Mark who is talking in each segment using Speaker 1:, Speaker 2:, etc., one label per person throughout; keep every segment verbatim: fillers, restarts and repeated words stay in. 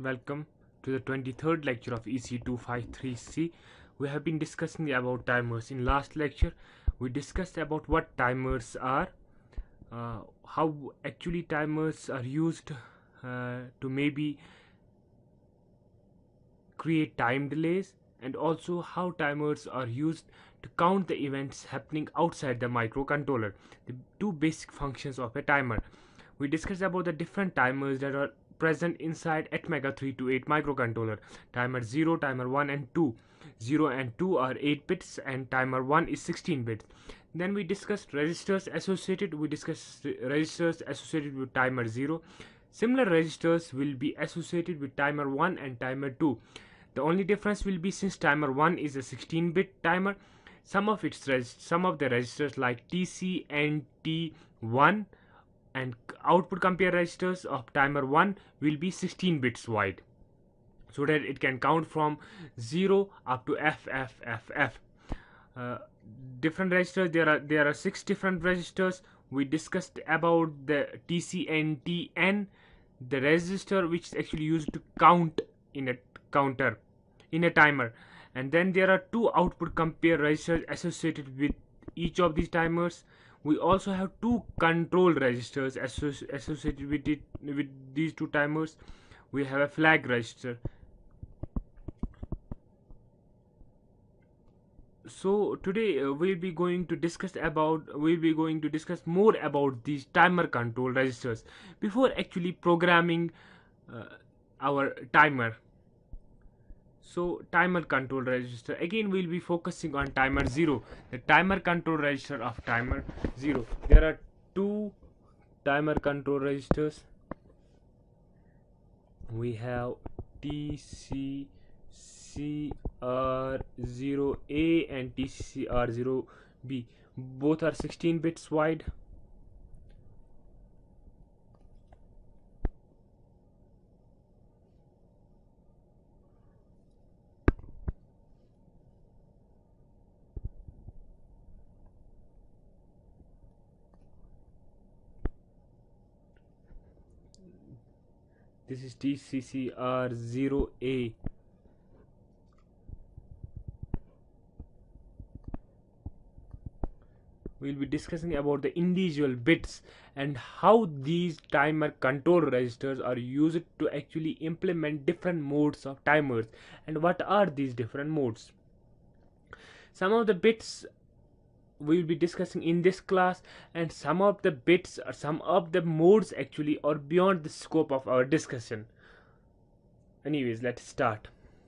Speaker 1: Welcome to the twenty-third lecture of E C two fifty-three C. We have been discussing about timers. In last lecture, we discussed about what timers are, uh, how actually timers are used uh, to maybe create time delays, and also how timers are used to count the events happening outside the microcontroller, the two basic functions of a timer. We discussed about the different timers that are present inside Atmega three twenty-eight microcontroller. Timer zero, timer one and two. zero and two are eight bits and timer one is sixteen bits. Then we discussed registers associated. We discussed registers associated with timer zero. Similar registers will be associated with timer one and timer two. The only difference will be, since timer one is a sixteen bit timer, some of its some of the registers like T C and T one and output compare registers of timer one will be sixteen bits wide, so that it can count from zero up to F F F F. Uh, different registers, there are there are six different registers. We discussed about the T C and T N, the register which is actually used to count in a counter in a timer, and then there are two output compare registers associated with each of these timers. We also have two control registers associ associated with it with these two timers. We have a flag register. So today uh, we'll be going to discuss about we'll be going to discuss more about these timer control registers before actually programming uh, our timer. So timer control register, again we'll be focusing on timer zero, the timer control register of timer zero. There are two timer control registers. We have T C C R zero A and T C C R zero B. Both are sixteen bits wide. This is T C C R zero A. We'll be discussing about the individual bits and how these timer control registers are used to actually implement different modes of timers, and what are these different modes. Some of the bits we'll be discussing in this class, and some of the bits or some of the modes actually are beyond the scope of our discussion. Anyways, let's start.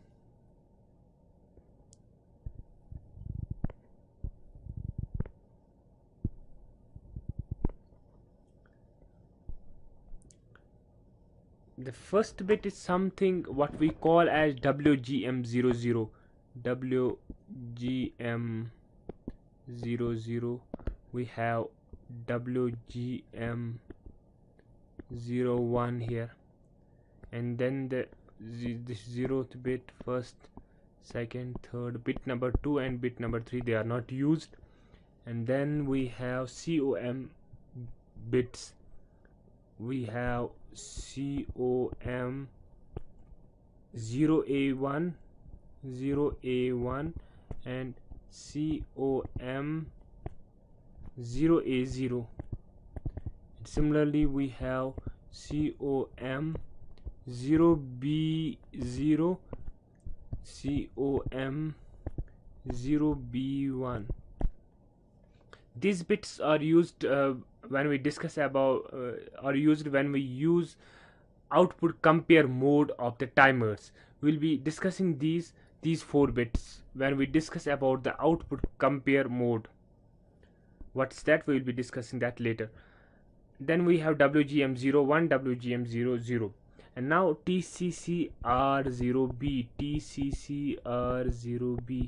Speaker 1: The first bit is something what we call as W G M zero zero. W G M zero zero. We have W G M zero one here, and then the this zeroth bit, first, second, third, bit number two and bit number three, they are not used. And then we have C O M bits. We have C O M zero A one, zero A one, and C O M zero A zero. Similarly, we have C O M zero B zero, C O M zero B one. These bits are used uh, when we discuss about uh, are used when we use output compare mode of the timers. We'll be discussing these these four bits when we discuss about the output compare mode. What's that? We'll be discussing that later. Then we have W G M zero one, W G M zero zero, and now T C C R zero B, T C C R zero B.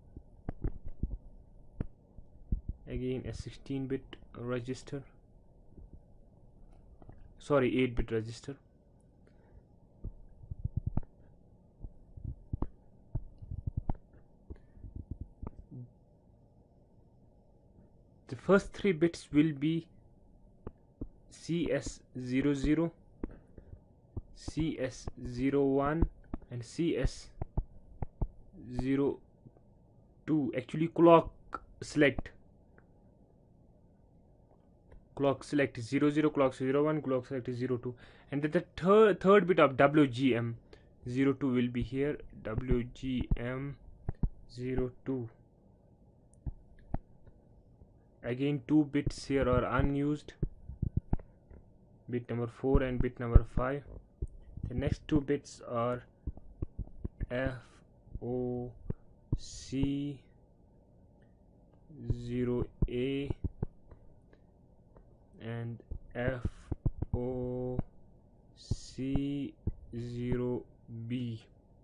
Speaker 1: Again a sixteen bit register, sorry eight bit register. The first three bits will be C S zero zero, C S zero one and C S zero two. Actually clock select clock select zero zero, clock zero one, clock select zero two, and then the third third bit of W G M zero two will be here. W G M zero two. Again two bits here are unused, bit number four and bit number five. The next two bits are F O C zero A and F O C zero B.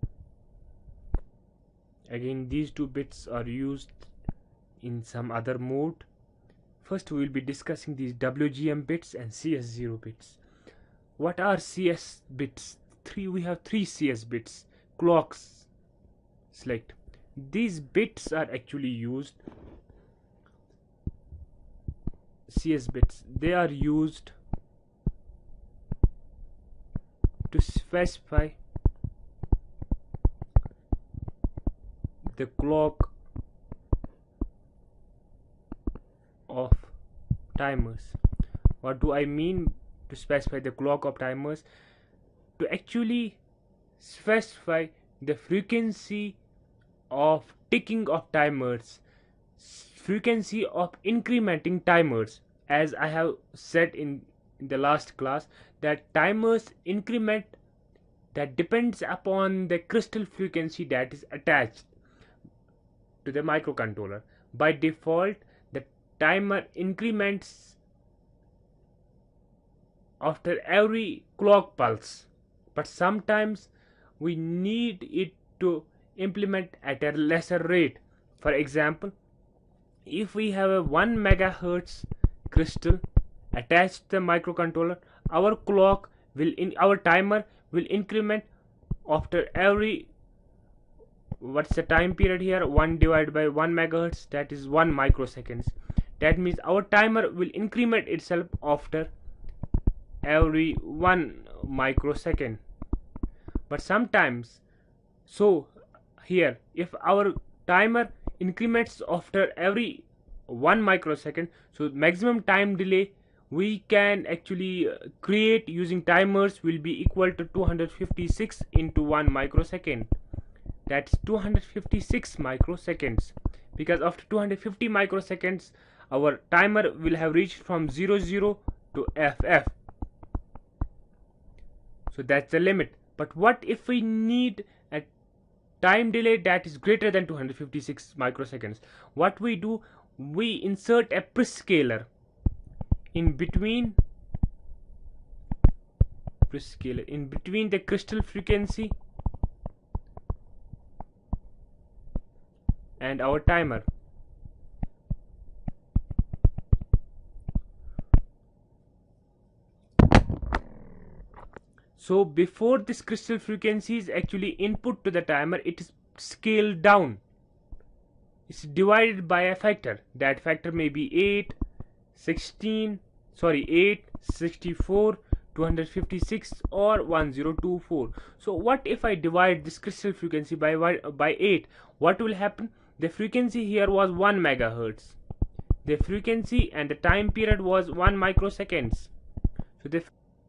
Speaker 1: Again these two bits are used in some other mode. First we will be discussing these W G M bits and C S zero bits. What are C S bits? Three we have three C S bits. Clocks select. These bits are actually used, C S bits, they are used to specify the clock of timers. What do I mean to specify the clock of timers? To actually specify the frequency of ticking of timers, frequency of incrementing timers. As I have said in, in the last class, that timers increment, that depends upon the crystal frequency that is attached to the microcontroller. By default the timer increments after every clock pulse, but sometimes we need it to implement at a lesser rate. For example, if we have a one megahertz crystal attached to the microcontroller, our clock will in our timer will increment after every, what's the time period here, one divided by one megahertz, that is one microseconds. That means our timer will increment itself after every one microsecond. But sometimes, so here if our timer increments after every one microsecond, so maximum time delay we can actually uh, create using timers will be equal to two hundred fifty-six into one microsecond. That's two hundred fifty-six microseconds, because after two hundred fifty microseconds our timer will have reached from zero zero to F F. So that's the limit. But what if we need a time delay that is greater than two hundred fifty-six microseconds? What we do, we insert a prescaler in between prescaler in between the crystal frequency and our timer. So before this crystal frequency is actually input to the timer, it is scaled down. It's divided by a factor. That factor may be eight, sixteen, sorry, eight, sixty-four, two hundred fifty-six or one thousand twenty-four. So what if I divide this crystal frequency by by eight? What will happen? The frequency here was one megahertz. The frequency and the time period was one microseconds. So the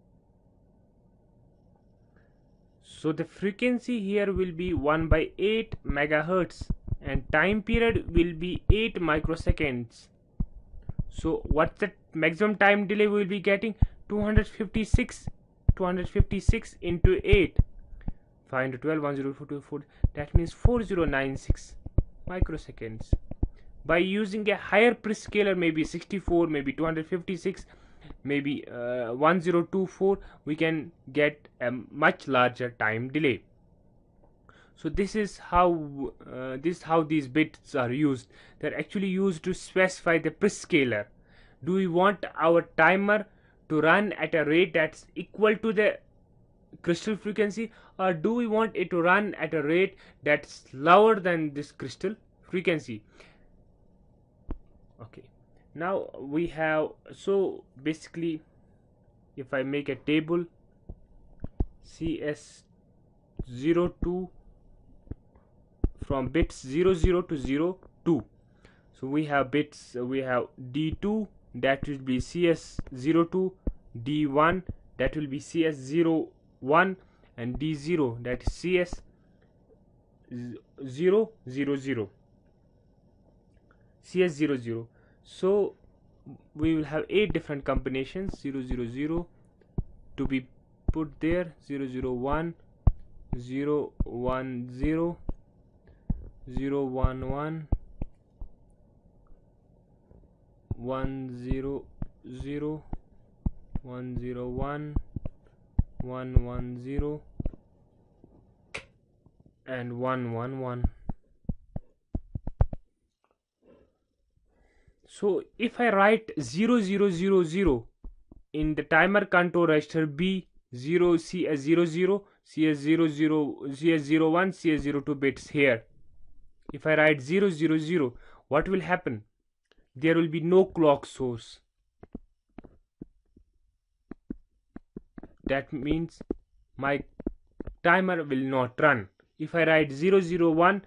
Speaker 1: So the frequency here will be one by eight megahertz and time period will be eight microseconds. So what's the maximum time delay we will be getting? two hundred fifty-six into eight, five hundred twelve, one thousand forty-four, that means four thousand ninety-six microseconds. By using a higher prescaler, maybe sixty-four, maybe two hundred fifty-six, maybe uh, one thousand twenty-four, we can get a much larger time delay. So this is how uh, this is how these bits are used. They're actually used to specify the prescaler. Do we want our timer to run at a rate that's equal to the crystal frequency, or do we want it to run at a rate that's lower than this crystal frequency? Okay, now we have, so basically if I make a table, C S zero two from bits zero zero to zero two. So we have bits, uh, we have D two, that will be C S zero two, D one, that will be C S zero one, and D zero, that is C S zero zero zero, C S zero zero. So we will have eight different combinations zero zero zero to be put there, zero zero one, zero one zero, zero one one, one zero zero, one zero one, one one zero, and one one one. So if I write zero zero zero zero in the timer control register B, zero C S zero zero, C S zero zero, C S zero one, C S zero two bits here, if I write zero zero zero, what will happen? There will be no clock source. That means my timer will not run. If I write zero zero one,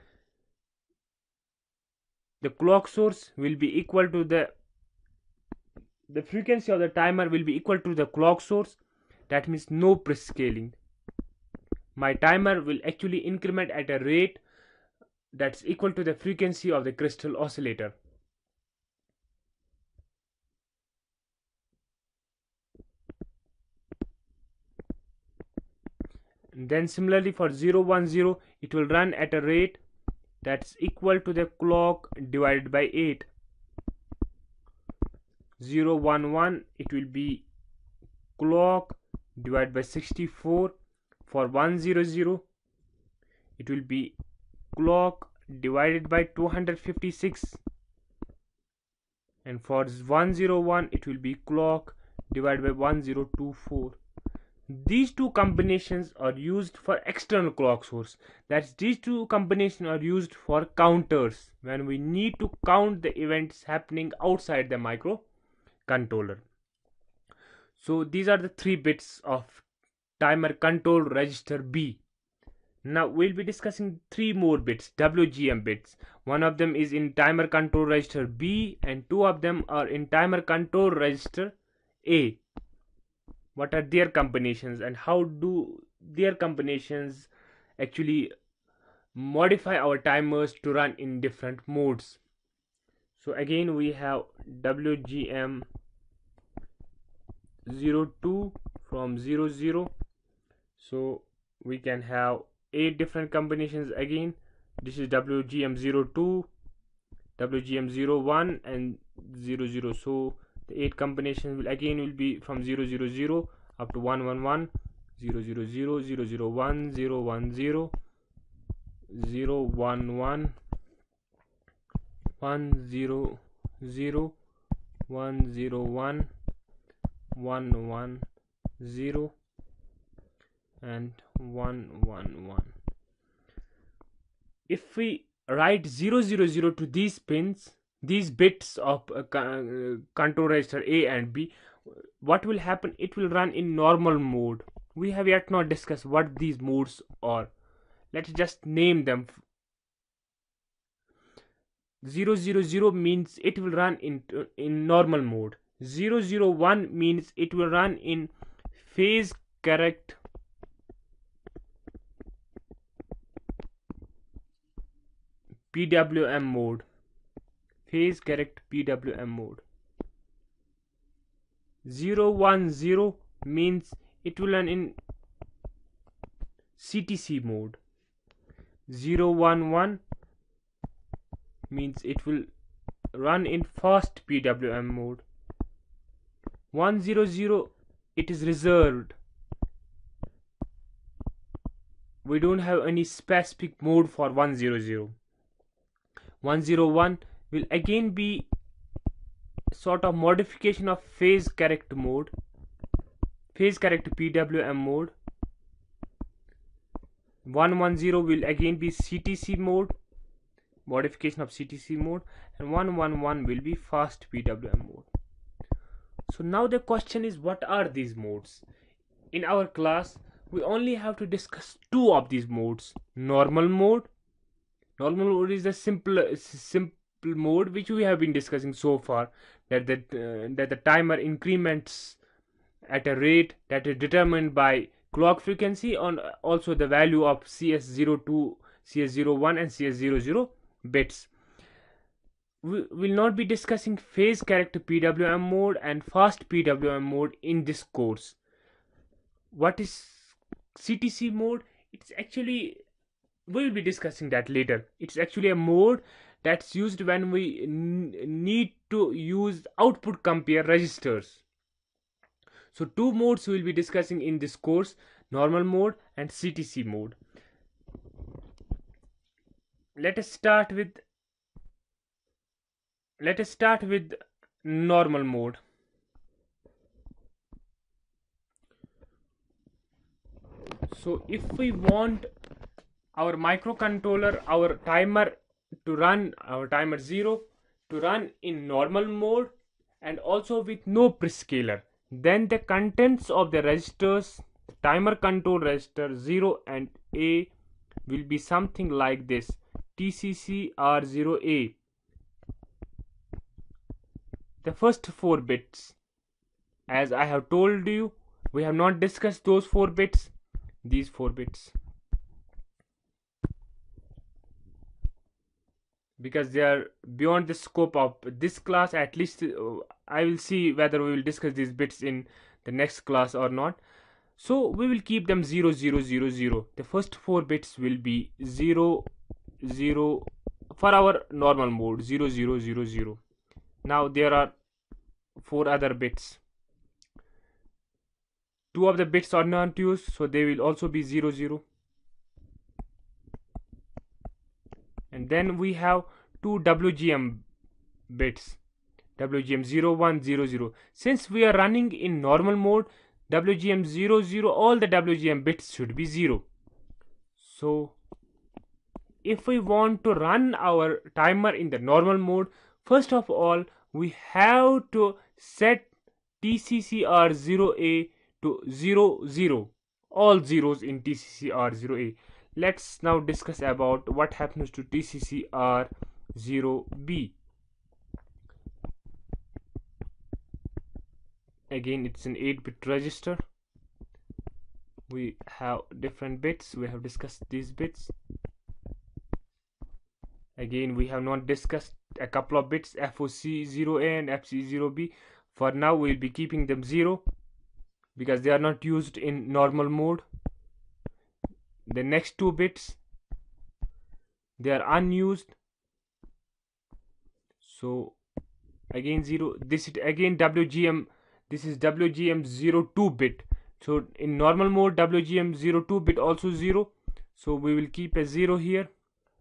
Speaker 1: the clock source will be equal to the the frequency of the timer will be equal to the clock source. That means no prescaling. My timer will actually increment at a rate that's equal to the frequency of the crystal oscillator. And then similarly for zero one zero, it will run at a rate that's equal to the clock divided by eight. zero one one, it will be clock divided by sixty-four. For one hundred, it will be clock divided by two hundred fifty-six, and for one hundred one, it will be clock divided by one thousand twenty-four. These two combinations are used for external clock source. That's these two combinations are used for counters, when we need to count the events happening outside the microcontroller. So these are the three bits of timer control register B. Now we'll be discussing three more bits, W G M bits. One of them is in timer control register B and two of them are in timer control register A. What are their combinations and how do their combinations actually modify our timers to run in different modes? So again we have W G M zero two from zero zero. So we can have eight different combinations again. This is W G M zero two, W G M zero one and zero zero. So the eight combinations will again will be from zero zero zero up to one one one, zero zero zero, zero zero one, zero one zero, zero one one, one zero zero, one zero one, one one zero, and one one one. If we write zero zero zero to these pins, these bits of uh, uh, control register A and B, what will happen? It will run in normal mode. We have yet not discussed what these modes are. Let's just name them. zero zero zero means it will run in in normal mode. zero zero one means it will run in phase correct P W M mode. Phase correct P W M mode. zero one zero means it will run in C T C mode. zero one one means it will run in fast P W M mode. one hundred, it is reserved. We don't have any specific mode for one hundred. one oh one will again be sort of modification of phase correct mode, phase correct P W M mode. one ten will again be C T C mode, modification of C T C mode, and one eleven will be fast P W M mode. So now the question is, what are these modes? In our class we only have to discuss two of these modes. Normal mode. Normal mode is the simple simple mode which we have been discussing so far, that the uh, that the timer increments at a rate that is determined by clock frequency and also the value of C S zero two, C S zero one and C S zero zero bits. We will not be discussing phase character P W M mode and fast P W M mode in this course. What is C T C mode? It's actually, we will be discussing that later. It's actually a mode that's used when we need to use output compare registers. So two modes we will be discussing in this course: normal mode and C T C mode. Let us start with let us start with normal mode. So if we want our microcontroller, our timer to run, our timer zero to run in normal mode and also with no prescaler, then the contents of the registers, timer control register zero and A, will be something like this: T C C R zero A. The first four bits, as I have told you, we have not discussed those four bits, these four bits, because they are beyond the scope of this class. At least uh, I will see whether we will discuss these bits in the next class or not. So we will keep them zero zero zero zero. The first four bits will be zero zero for our normal mode, zero zero zero zero. Now there are four other bits. Two of the bits are not used, so they will also be zero zero. And then we have two W G M bits, W G M zero one zero zero. Since we are running in normal mode, W G M zero zero, all the W G M bits should be zero. So if we want to run our timer in the normal mode, first of all we have to set T C C R zero A to zero zero, all zeros in T C C R zero A. Let's now discuss about what happens to T C C R zero B. Again, it's an eight bit register. We have different bits. We have discussed these bits. Again, we have not discussed a couple of bits, F O C zero A and F C zero B. For now, we'll be keeping them zero because they are not used in normal mode. The next two bits, they are unused, so again zero. This is again W G M. This is W G M zero two bit. So in normal mode, W G M zero two bit also zero. So we will keep a zero here.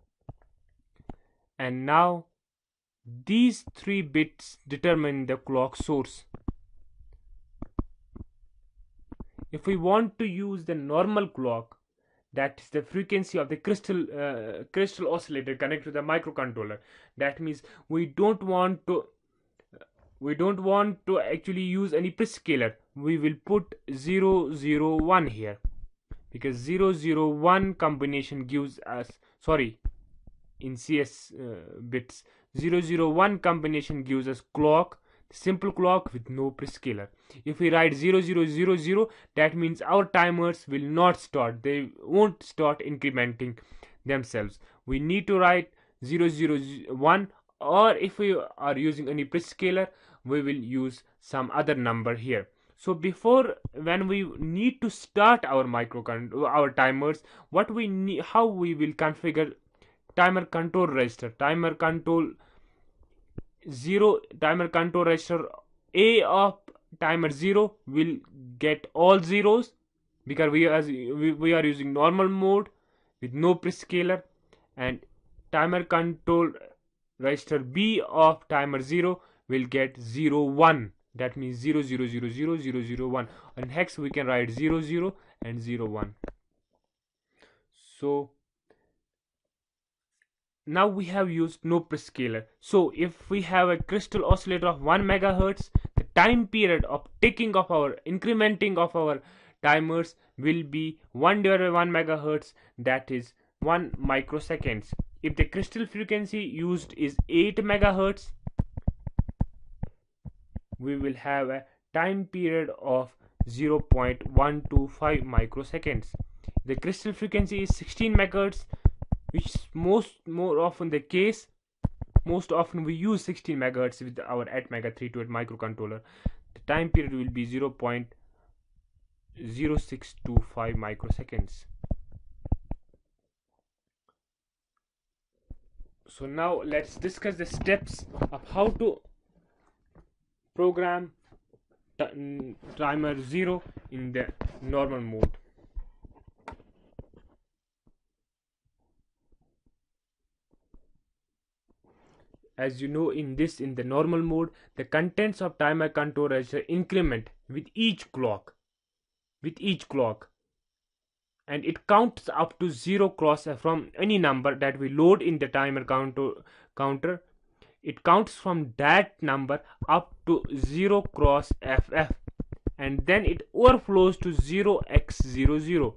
Speaker 1: And now these three bits determine the clock source. If we want to use the normal clock, that is the frequency of the crystal uh, crystal oscillator connected to the microcontroller, that means we don't want to we don't want to actually use any prescaler. We will put zero zero one here, because zero zero one combination gives us, sorry, in C S uh, bits, zero zero one combination gives us clock, simple clock with no prescaler. If we write zero zero zero zero, that means our timers will not start, they won't start incrementing themselves. We need to write zero zero one, or if we are using any prescaler, we will use some other number here. So before, when we need to start our microcontroller, our timers, what we need, how we will configure timer control register, timer control zero, timer control register A of timer zero will get all zeros, because we as we, we are using normal mode with no prescaler, and timer control register B of timer zero will get zero one. That means zero zero zero zero zero zero one. In hex we can write zero zero and zero one. So now we have used no prescaler. So if we have a crystal oscillator of one megahertz, the time period of ticking of our incrementing of our timers will be one divided by one megahertz, that is one microseconds. If the crystal frequency used is eight megahertz, we will have a time period of zero point one two five microseconds. The crystal frequency is sixteen megahertz, which is most more often the case. Most often we use sixteen megahertz with our eight mega three twenty-eight microcontroller. The time period will be zero point zero six two five microseconds. So now let's discuss the steps of how to program timer zero in the normal mode. As you know, in this in the normal mode, the contents of timer controller increment with each clock with each clock and it counts up to zero cross from any number that we load in the timer counter counter It counts from that number up to zero cross F F, and then it overflows to zero x zero zero.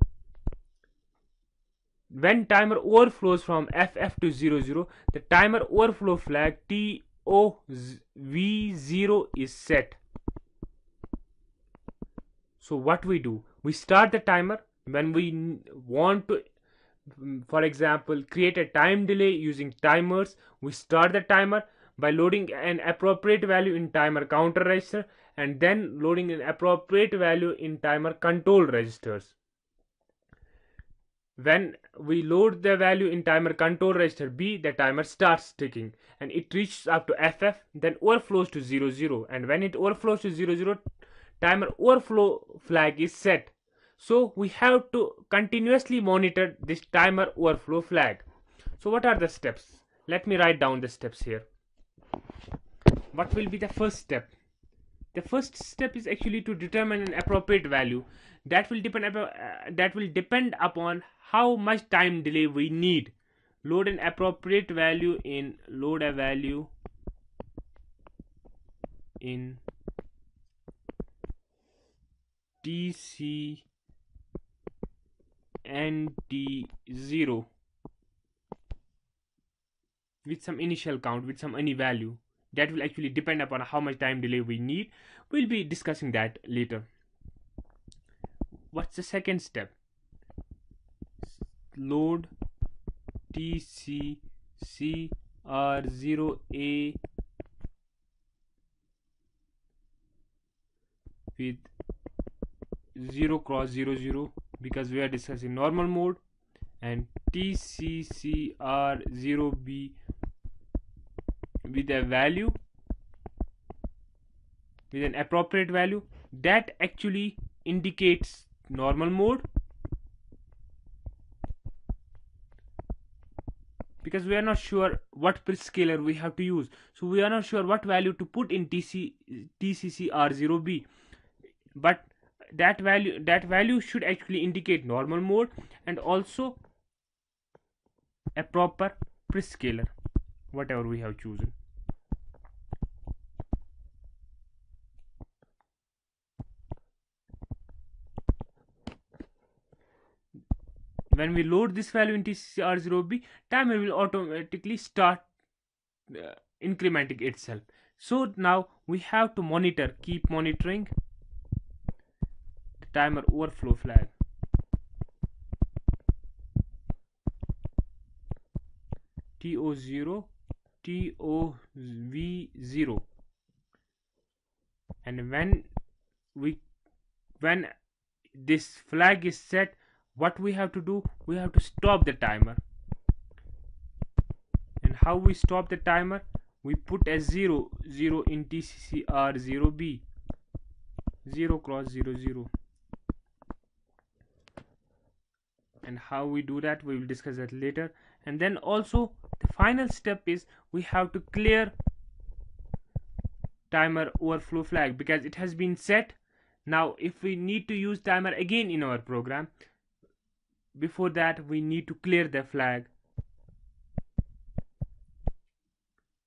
Speaker 1: When timer overflows from F F to zero zero, the timer overflow flag T O V zero is set. So what we do, we start the timer when we want to, for example, create a time delay using timers. We start the timer by loading an appropriate value in timer counter register and then loading an appropriate value in timer control registers. When we load the value in timer control register B, the timer starts ticking and it reaches up to F F, then overflows to zero zero, and when it overflows to zero zero, timer overflow flag is set. So we have to continuously monitor this timer overflow flag. So what are the steps? Let me write down the steps here. What will be the first step? The first step is actually to determine an appropriate value that will depend upon, uh, that will depend upon how much time delay we need. Load an appropriate value in load a value in T C N T zero with some initial count, with some any value. That will actually depend upon how much time delay we need. We'll be discussing that later. What's the second step? Load T C C R zero A with zero cross zero zero, because we are discussing normal mode, and T C C R zero B with a value, with an appropriate value that actually indicates normal mode, because we are not sure what prescaler we have to use. So we are not sure what value to put in T C C R zero B, but that value that value should actually indicate normal mode and also a proper prescaler, whatever we have chosen. When we load this value in T C C R zero B, timer will automatically start uh, incrementing itself. So now we have to monitor, keep monitoring the timer overflow flag. T O zero, T O V zero, and when we when this flag is set, what we have to do, we have to stop the timer. And how we stop the timer? We put a zero zero in T C C R zero B, zero cross zero zero. And how we do that, we will discuss that later. And then also the final step is we have to clear timer overflow flag, because it has been set. Now if we need to use timer again in our program, before that we need to clear the flag.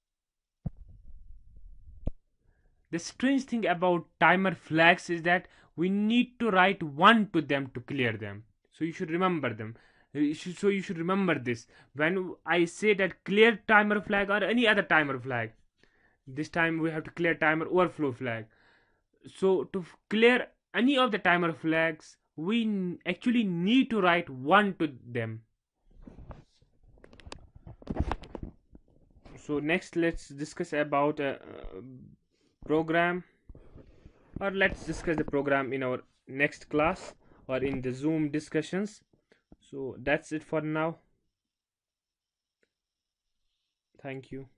Speaker 1: The strange thing about timer flags is that we need to write one to them to clear them. So you should remember them. You should- So you should remember this when I say that clear timer flag or any other timer flag. This time we have to clear timer overflow flag. So to f- clear any of the timer flags, we n- actually need to write one to them. So next, let's discuss about a uh, program, or let's discuss the program in our next class or in the Zoom discussions. So that's it for now. Thank you.